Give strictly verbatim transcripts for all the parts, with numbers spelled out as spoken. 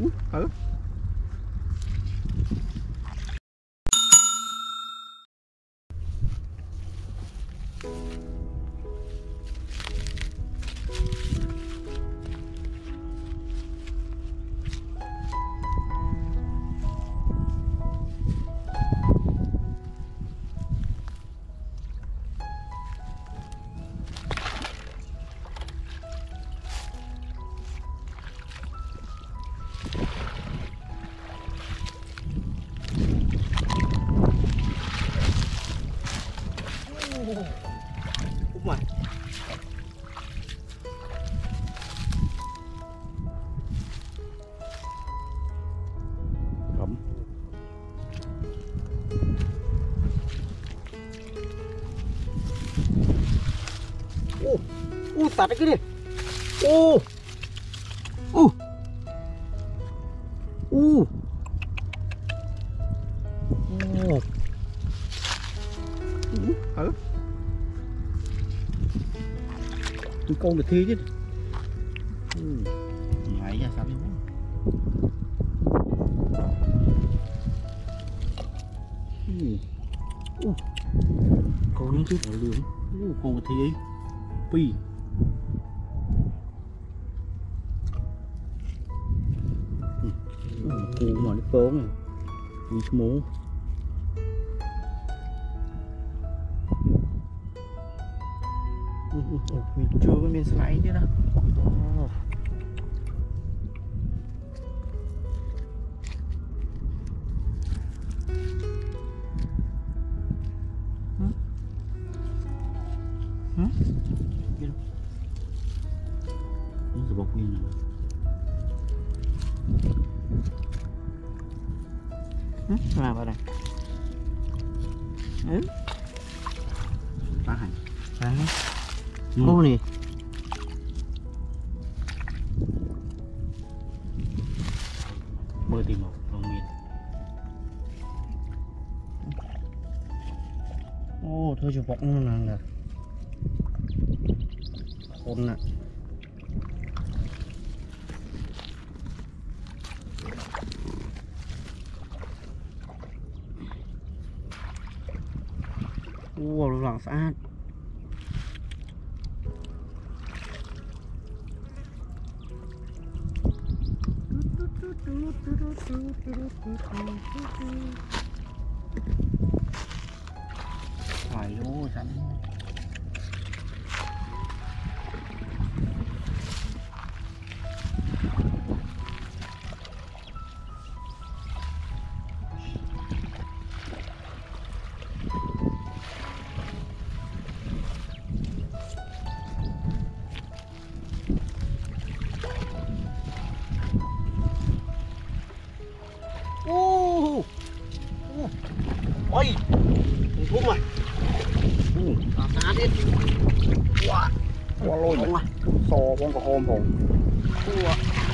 ừ. Úp mày. Cắm. Ô, ô tạt cái đi. Ô. Ô. Ô. Ô. Ừ. Con được thi chứ. Ừ. Mày ra sao luôn. Ừ. Uh. Con nó chứ còn lưỡng. Uh, con được thi ấy. Pi. Ừ. Uh, con mà nó phớn này. Đi small. Mình chưa có miếng sấy chứ đó. Oh. Hả? Hả? Biết không? Nó sẽ bọc viên nào. Hả? Làm vào đây. Ừ. Phá hành. Phá. Ô nè. Mơ tìm một lòng miền. Ô thôi chụp bọc nó là khôn nè. Ô làng sát. Phải luôn sẵn. Ô. Ôi. Thú mày. Ừ, ta đi. Wow. Wow lôi mày. Sò con có hôm hồn. Wow.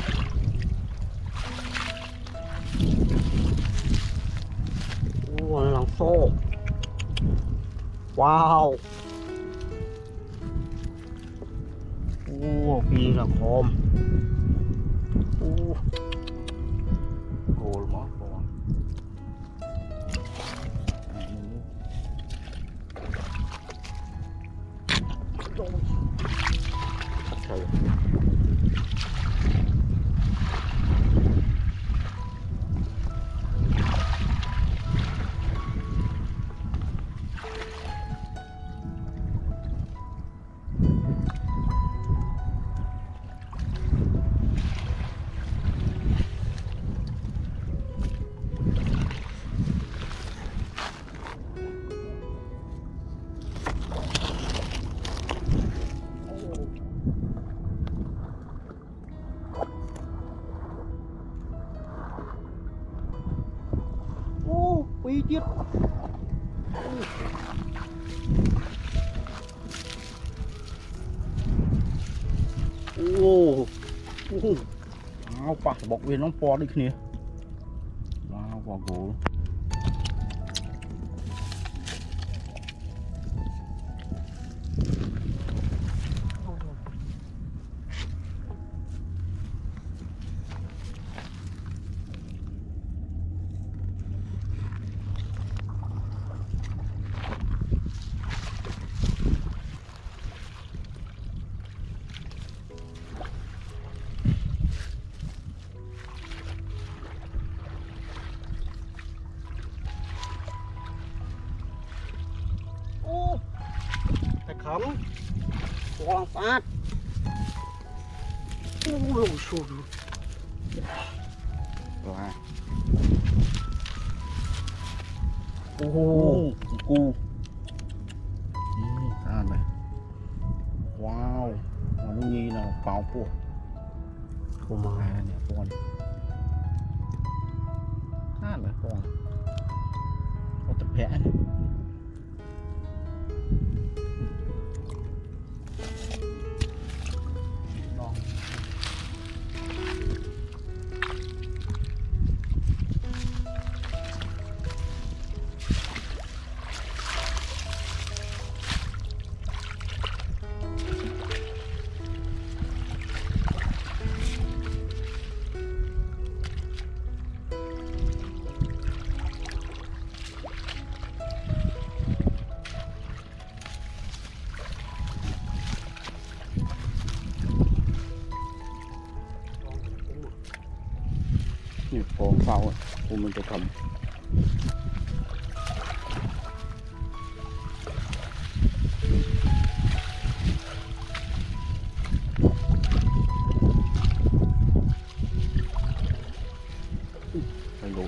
Wow, nó làm xô. Wow. Wow, kia là khom. Wow. Gồ mà con. Trời. Pi chết. Ô. Áo pa bọc viên nó po đi kia. Wow, quả gỗ. Quang phát. Ôi xùi. Là. Ô, cu. À này. Wow. Mà nó nhi nào pháo của. Không mà ai nè con. À này con. Có tập vẽ này. Còn sau ấy, của mình cho cầm phải luôn.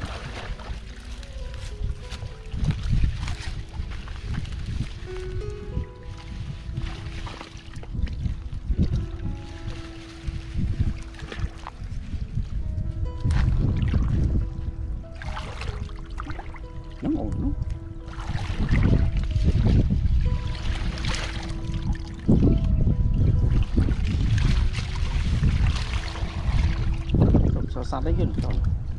Nó ổn lắm. Không sao sát đấy chứ không.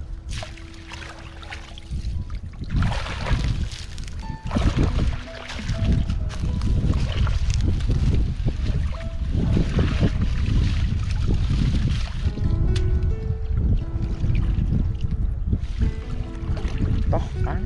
To cá.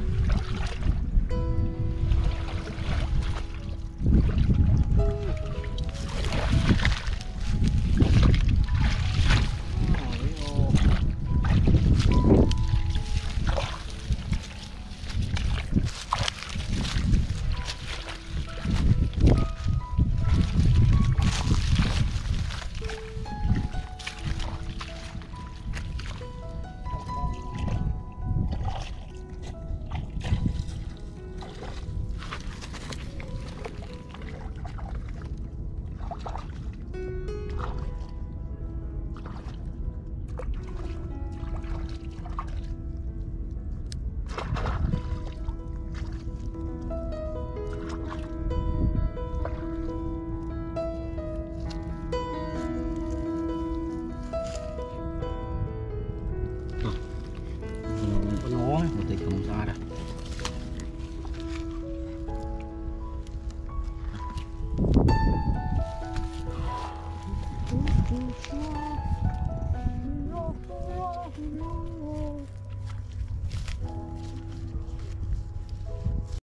Một tí không ra đâu.